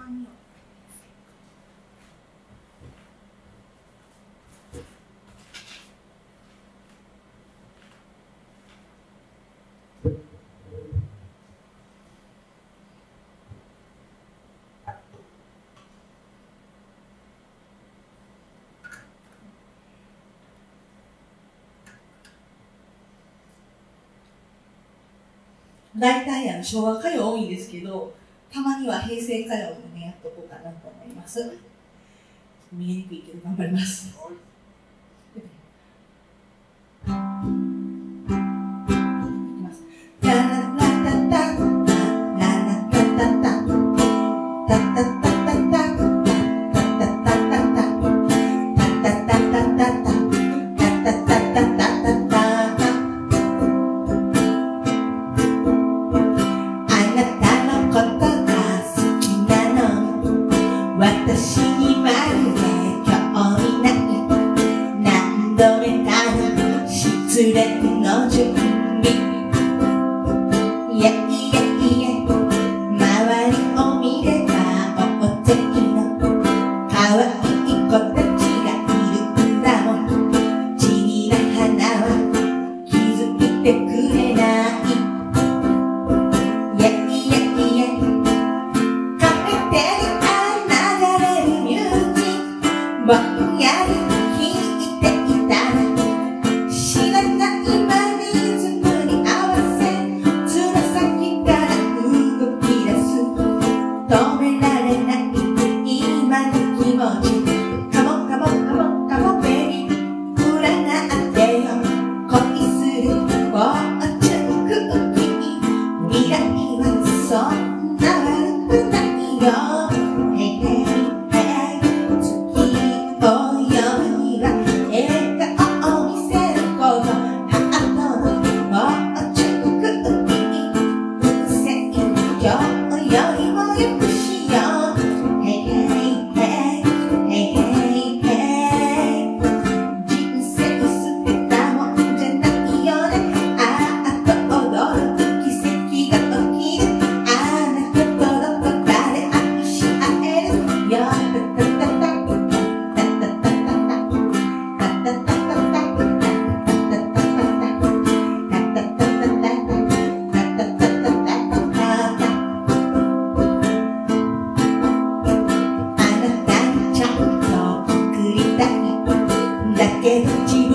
大体昭和歌謡多いんですけど、たまには平成歌謡もね、やっとこうかなと思います。見えにくいけど頑張ります。私にまるで興味ない何度目かの失恋の準備いやいやいや周りを見れば大勢の可愛い子たちがいるんだもん地味な花は気づいてくれないいやいやいやカフェテリぼんやり弾いていたら知らない間リズムに合わせつま先から動き出す止められない今の気持ちカモカモカモカモベビー占ってよ恋するフォーチュンクッキー未来はそんな悪くないよだけど